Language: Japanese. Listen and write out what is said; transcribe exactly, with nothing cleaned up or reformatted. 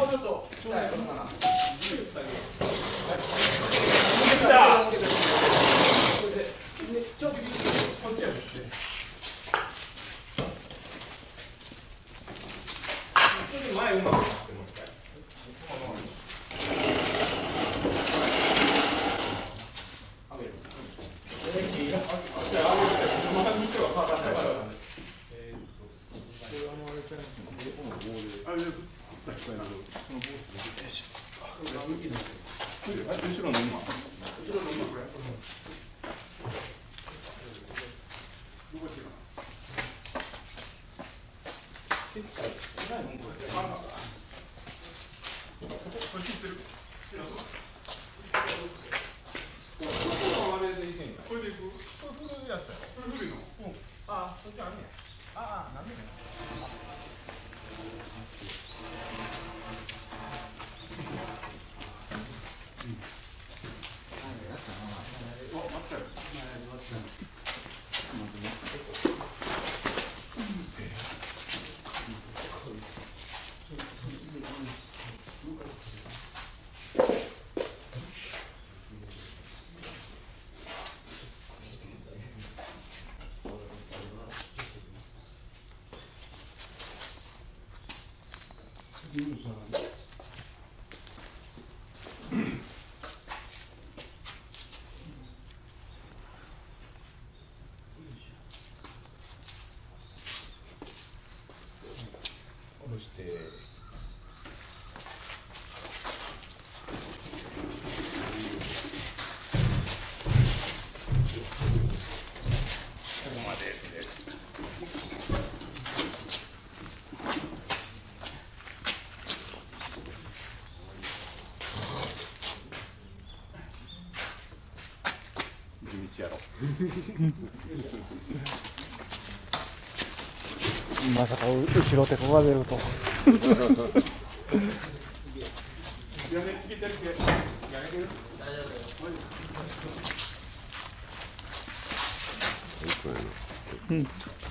ちょっとちょうどいいかな。 来た。 ちょっとこっちやって。前うまくしてもう一回。上げる。じゃあ上げる。その感じしては変わらないから。えっと、これあのあれじゃなくて、この棒で。あれで、この棒で。よし。後ろの今。後ろの今これ。どこ行ってるかな。結構ないもんこれ。あんのか。これ知ってる。知らんわ。これでいけんか。これでいく。これ古いやつやろ。これ古いの。うん。ああ、そっちあんねや。ああ、なんでね。下ろして。ここまでです。地道やろ。 まさか後ろ手こが出ると。うん。